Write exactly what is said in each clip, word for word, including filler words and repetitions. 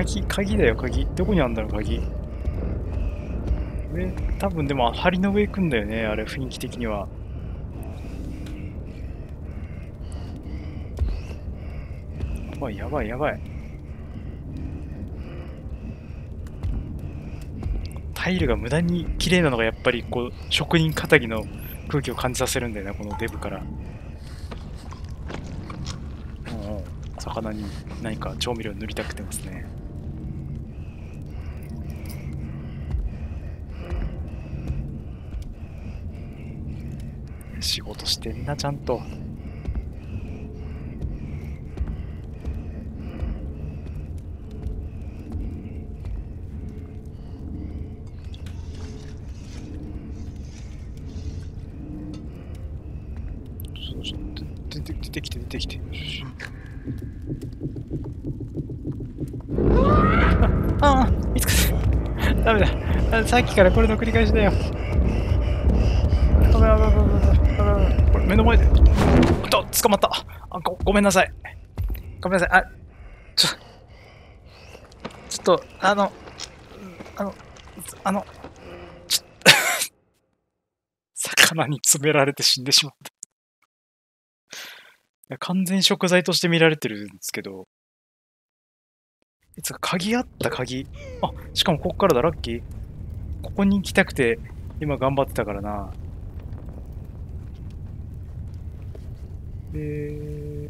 鍵、鍵だよ、鍵。どこにあるんだろう、鍵。上、多分でも、梁の上行くんだよね、あれ、雰囲気的には。やばい、やばい、やばい。タイルが無駄に綺麗なのがやっぱりこう職人かたぎの空気を感じさせるんだよね、このデブから。うんうん、魚に何か調味料塗りたくてますね。仕事してんな、ちゃんと。出て出てきて出てきて。ああ、見つかった。ダメだ。さっきからこれの繰り返しだよ。危ない危ない危ない危ない。これ目の前で。と、捕まった。あ、ご、ごめんなさい。ごめんなさい。あ、ちょ、ちょっと、あの、あの、あの、ちょ魚に詰められて死んでしまった。完全食材として見られてるんですけど、いつか鍵あった鍵。あ、しかもここからだ、ラッキー。ここに行きたくて、今頑張ってたからな。えー、よ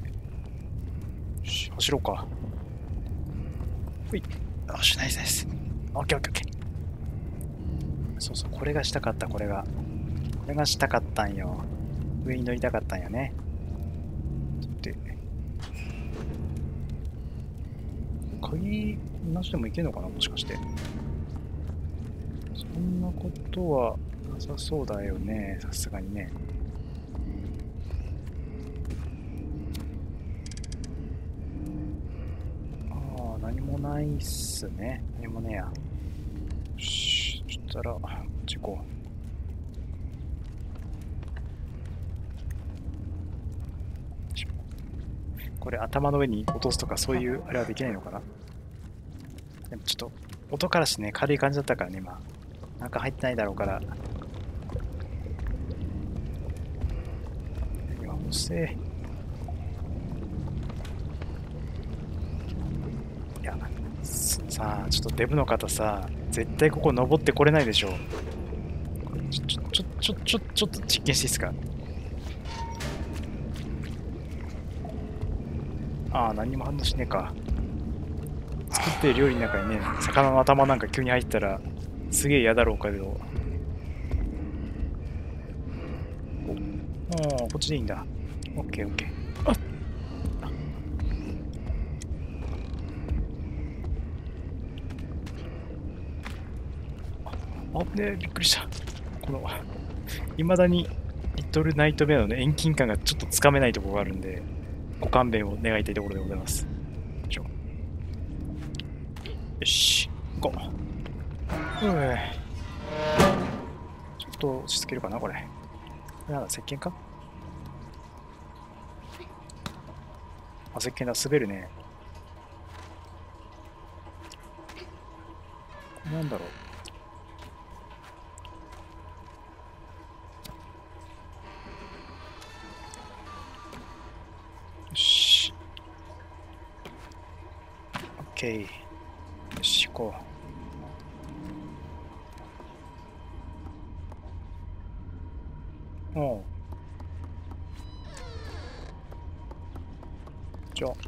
し、走ろうか。ほい。よし、ナイスナイス。オッケーオッケーオッケー。そうそう、これがしたかった、これが。これがしたかったんよ。上に乗りたかったんよね。で、鍵なしでもいけるのかな、もしかして。そんなことはなさそうだよね、さすがにね。ああ、何もないっすね。何もねえや。よし、そしたら、こっち行こう。これ頭の上に落とすとかそういうあれはできないのかな。でもちょっと音からしてね、軽い感じだったからね、今。なんか入ってないだろうから。今、押せ。いや、さあ、ちょっとデブの方さ、絶対ここ登ってこれないでしょ。ちょ、ちょ、ちょ、ちょ、ちょ、ちょっと実験していいですか。ああ、何も反応しねえか。作ってる料理の中にね、魚の頭なんか急に入ったら、すげえ嫌だろうけど。おお、こっちでいいんだ。オッケーオッケー。あっあっねえ、びっくりした。この、いまだにリトルナイトメアの、ね、遠近感がちょっとつかめないところがあるんで、ご勘弁を願いたいところでございます。よし、行こう。うぅ。ちょっと落ち着けるかな、これ。なんだ、石鹸か？あ、石鹸だ、滑るね。なんだろう。よし。オッケー。よし、行こう。おう。じゃあ。ん？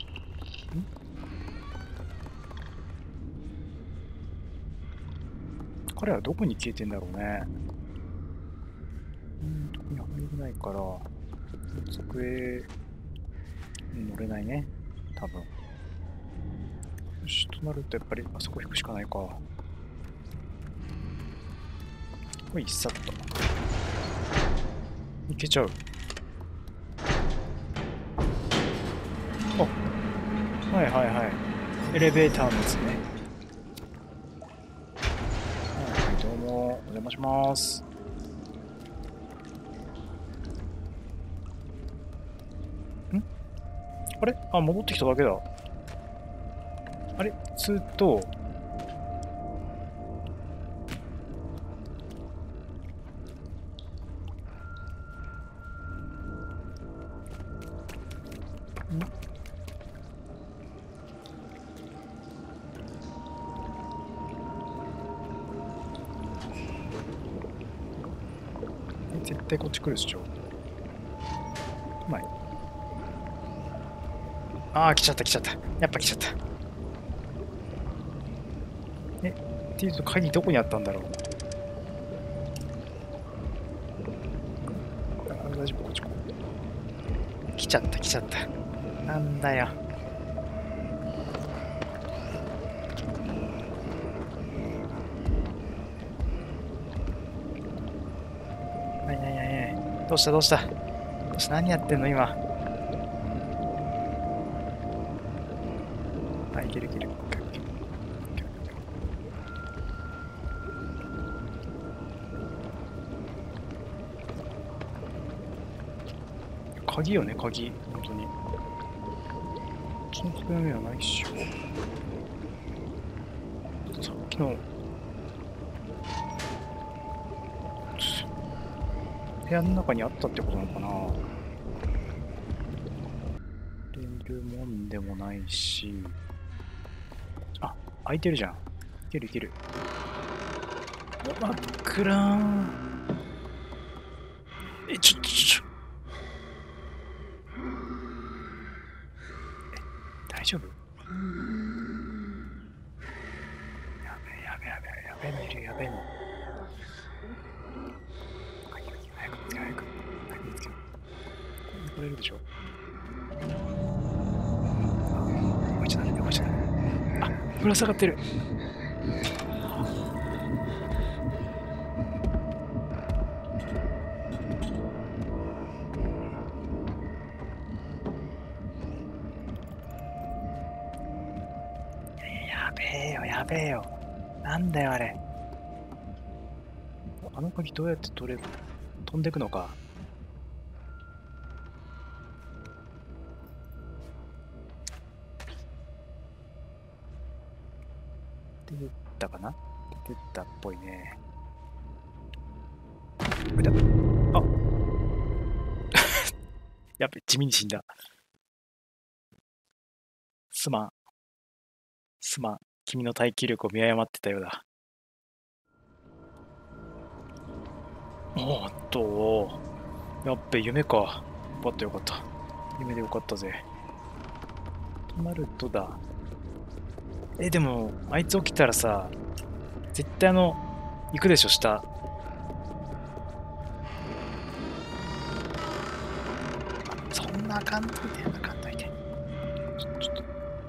彼はどこに消えてんだろうね。うん、どこに入れないから、机に乗れないね。多分。よし、となるとやっぱりあそこ引くしかないか。ほい、さっと。いけちゃう。あ、はいはいはい。エレベーターのやつね。はい、どうも、お邪魔します。ん？あれ？あ、戻ってきただけだ。 あれずっと、絶対こっち来るでしょ。うまい。ああ、来ちゃった来ちゃった。やっぱ来ちゃった。え、っていうと鍵どこにあったんだろう。あ、大丈夫、こっちこう。来ちゃった来ちゃった。なんだよ。はいはいはいはい。どうしたどうしたどうした、何やってんの今。あ、いけるいける。鍵よね、鍵。本当に。こっちの机の上はないっしょ。ちょっとさっきの部屋の中にあったってことなのかな。出るもんでもないし。あ、開いてるじゃん。いけるいける。真っ暗ーん。え、ちょ、ちょ、ちょ。え、大丈夫？やべえ、やべえ、やべえ、やべえのいる、やべえの。早く、早く、早く、早く見つけろ。これいるでしょ。あ、動いちゃダメ、動いちゃダメ。あ、ぶら下がってる。やべえよ、やべえよ。なんだよ、あれ。あの鍵どうやって取れる？飛んでくのか。出てったかな？出てったっぽいね。うだ。あやっぱ地味に死んだ。すまん。すまん。君の耐久力を見誤ってたようだ。おーっと、やっべ、夢か。よかったよかった。夢でよかったぜ。となるとだ。え、でも、あいつ起きたらさ、絶対あの、行くでしょ、下。そんなあかんといて、あかんといて。ちょ、ちょっと、ちょ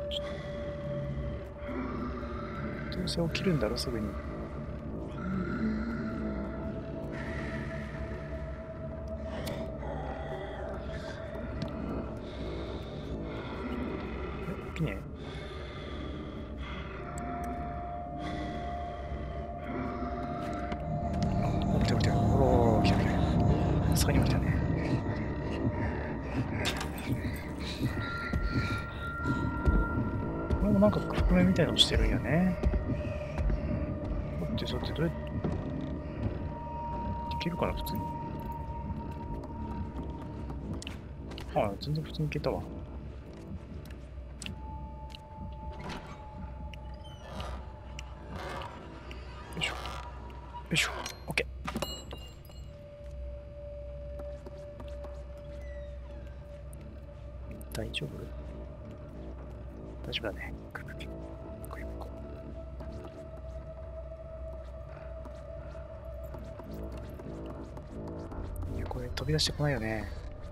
っと。どうせ起きるんだろ、すぐに。え、起きねえ。あ、起きた起きた。おー、来た来た。さすがに起きたね。これもなんか覆面みたいなのしてるんやね。だってさってどうやっていけるかな、普通に。ああ、全然普通にいけたわ。よいしょ。よいしょ。オッケー。大丈夫？大丈夫だね。くるくる。これこう。いや、これ飛び出してこないよね。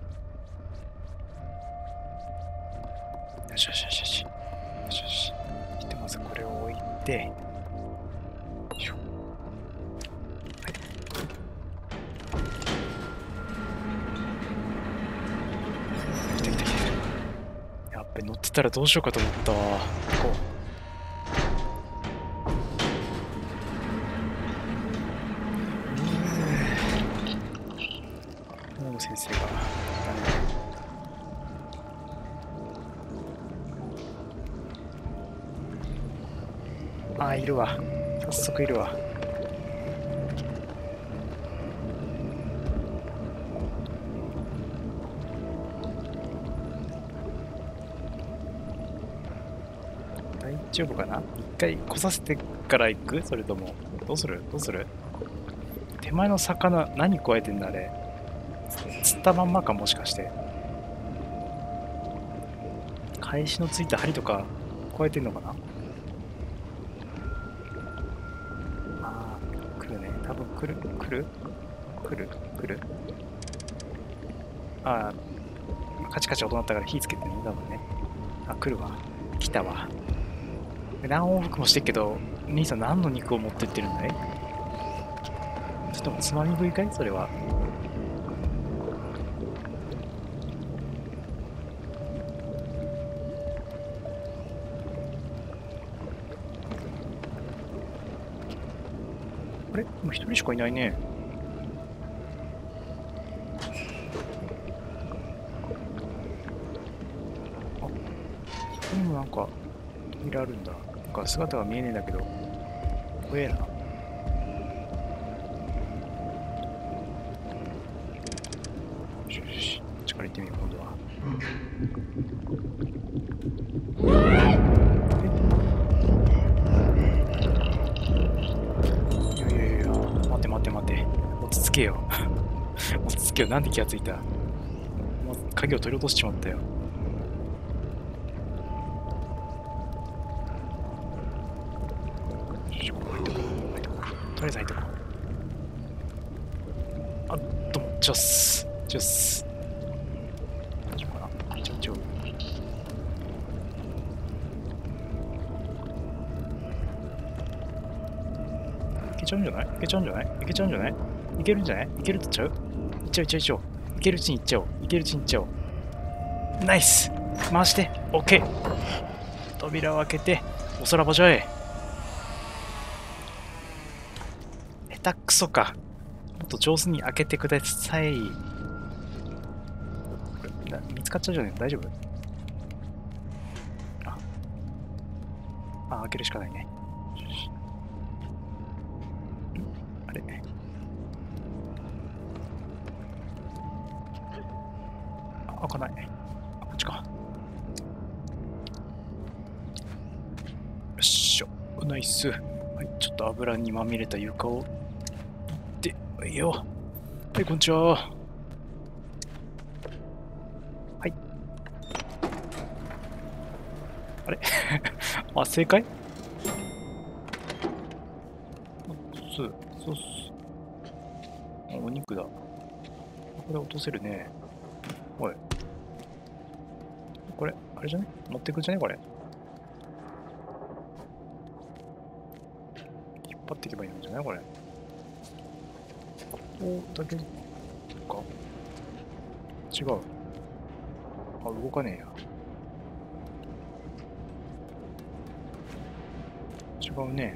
よしよしよしよし。よしよし。ひとまずこれを置いて。よいしょ。はい。来た来た来た。やっべ、乗ってたらどうしようかと思ったわ。こう。先生がだね。 ああ、いるわ。早速いるわ。大丈夫かな？一回来させてから行く？それとも、どうする？どうする？手前の魚、何加えてんだあれ。釣ったまんまか、もしかして。返しのついた針とか加えてんのかな？ああ、来るね。多分来る、来る来る来るああ、カチカチ音鳴ったから火つけてね、多分ね。あ、来るわ。来たわ。何往復もしてっけど、兄さん何の肉を持ってってるんだい？ちょっとつまみ食いかい？それは。あれ？今一人しかいないね。あ、そこにもなんか扉あるんだ。なんか姿が見えねえんだけど、怖えな。よしよし、こっちから行ってみよう、今度は。いやいやいや、待って待って待って。落ち着けよ。落ち着けよ、なんで気がついた？もう鍵を取り落としちまったよ。とりあえず入ってこう。あっ、どうも、チョス。チョス。大丈夫かな？ちょちょ。いけちゃうんじゃない？いけちゃうんじゃない？いけちゃうんじゃない？いけるんじゃない？いけるって言っちゃう？いっちゃういっちゃういっちゃう。いけるうちにいっちゃおう。いけるうちにいっちゃおう。ナイス！回して。オッケー。扉を開けて、おさらばじゃえ。下手くそか。もっと上手に開けてください。これ見つかっちゃうじゃねえの？大丈夫？あ、あ、開けるしかないね。あれ？あ、開かない。あ、こっちか。よっしょ。ナイス。はい、ちょっと油にまみれた床をで、いいよ。はい、こんにちは。はい。あれあ、正解？そうっす。そうっす。あ、お肉だ。これ落とせるね。おい。これ、あれじゃね？持ってくんじゃねこれ。引っ張っていけばいいんじゃないこれ。お、だけか。違う。あ、動かねえや。違うね。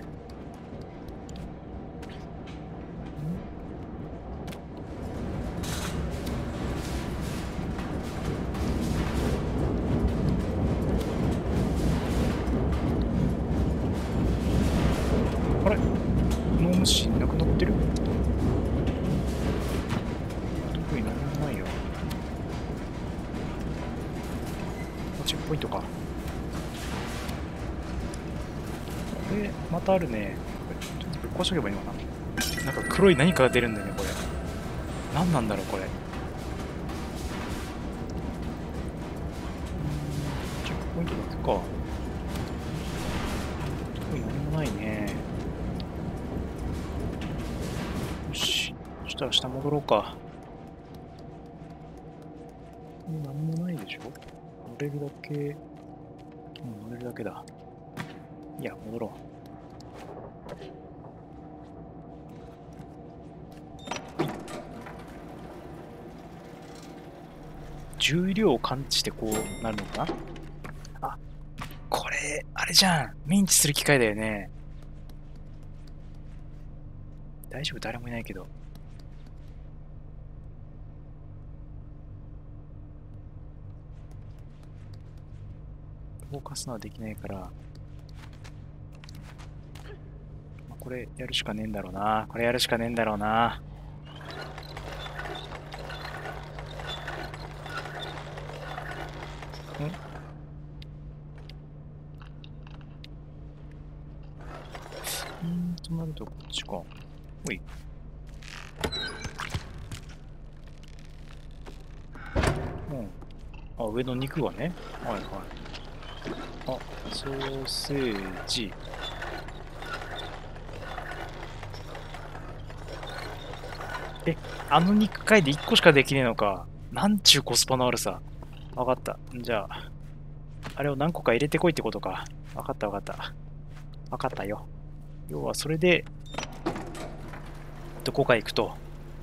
あれ？ノームシなくなってる？特に何もないよ。チェックポイントか。これ、またあるね。これ、ちょっとぶっ壊しとけばいいのかな。なんか黒い何かが出るんだよね、これ。何なんだろう、これ。チェックポイントだけか。特に何もないね。よし。そしたら下戻ろうか。何もないでしょ？乗れるだけ、うん、乗れるだけだ。いや、戻ろう。重量を感知してこうなるのかな？あ、これ、あれじゃん。ミンチする機械だよね。大丈夫？誰もいないけど。動かすのはできないから。 これやるしかねえんだろうな。これやるしかねえんだろうな。んうんとなるとこっちか。ほい。うん。あ、上の肉がね。はいはい。あ、ソーセージ。え、あの肉塊でいっこしかできねえのか。なんちゅうコスパの悪さ。わかった。じゃあ、あれを何個か入れてこいってことか。わかったわかった。わかったよ。要はそれで、どこか行くと。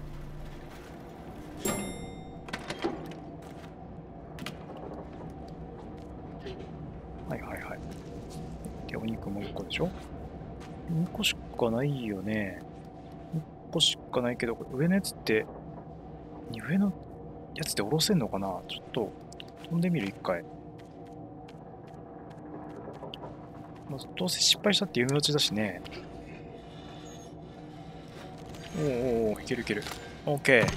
はいはいはい。で、お肉もいっこでしょ ?に 個しかないよね。いっこしかないけど、上のやつって、上のやつって下ろせんのかな。ちょっと飛んでみる、一回。まあ、どうせ失敗したって夢落ちだしね。おーおーおー、いけるいける。オッケー。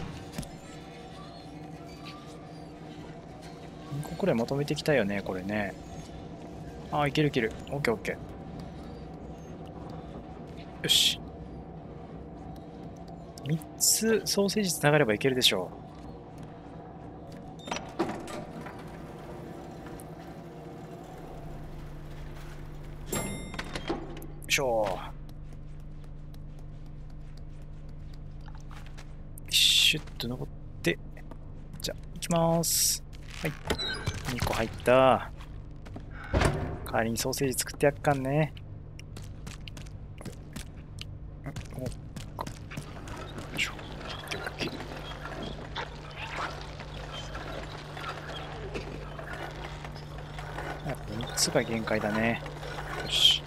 にこくらいまとめていきたいよね、これね。ああ、いけるいける。オッケーオッケー。よし。みっつソーセージつながればいけるでしょう。よいしょ。シュッと登って、じゃあ、行きます。はい。にこ入った。代わりにソーセージ作ってやっかんね。おっか。よいしょ。みっつが限界だね。よし。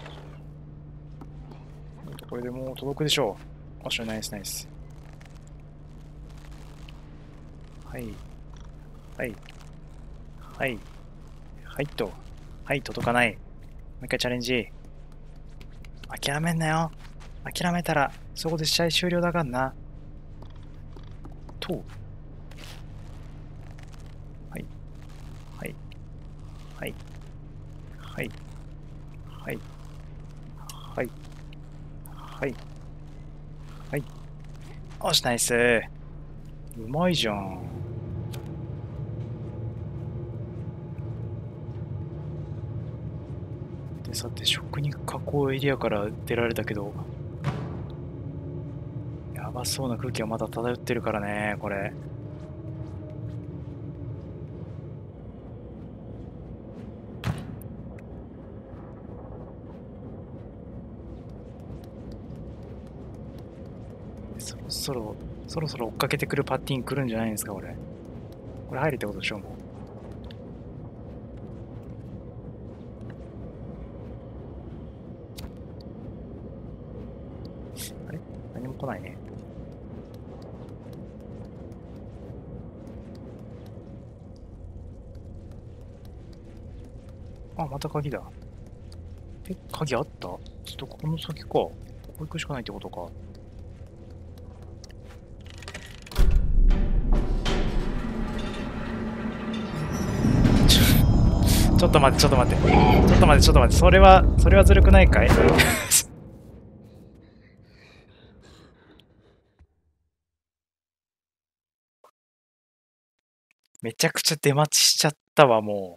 これでもう届くでしょう。おしゃ、ナイスナイス。はい。はい。はい。はいと。はい、届かない。もう一回チャレンジ。諦めんなよ。諦めたら、そこで試合終了だからな。と。はい。はい。はい。はい。はい。はい。はい。はい。よし、ナイス。うまいじゃん。で、さて、食肉加工エリアから出られたけど、やばそうな空気はまだ漂ってるからね、これ。そろそろ、そろそろ追っかけてくるパッティン来るんじゃないんですか、これ。これ入るってことでしょ、もう。あれ何も来ないね。あ、また鍵だ。え、鍵あった？ちょっとこの先か。ここ行くしかないってことか。ちょ、ちょっと待って、ちょっと待って。ちょっと待って、ちょっと待って。それは、それはずるくないかい？めちゃくちゃ出待ちしちゃったわ、も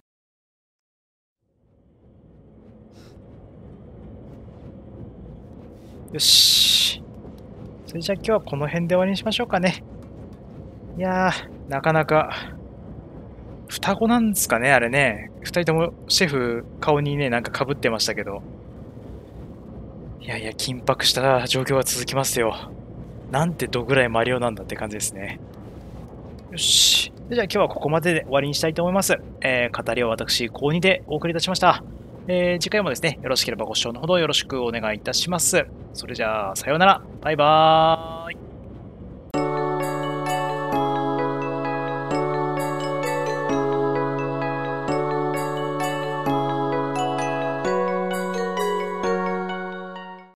う。よし。それじゃあ今日はこの辺で終わりにしましょうかね。いやー、なかなか、双子なんですかね、あれね。二人ともシェフ顔にね、なんか被ってましたけど。いやいや、緊迫した状況が続きますよ。なんてどぐらいマリオなんだって感じですね。よし。じゃあ今日はここまでで終わりにしたいと思います。えー、語りは私、高にでお送りいたしました。えー、次回もですね、よろしければご視聴のほどよろしくお願いいたします。それじゃあ、さようなら。バイバーイ。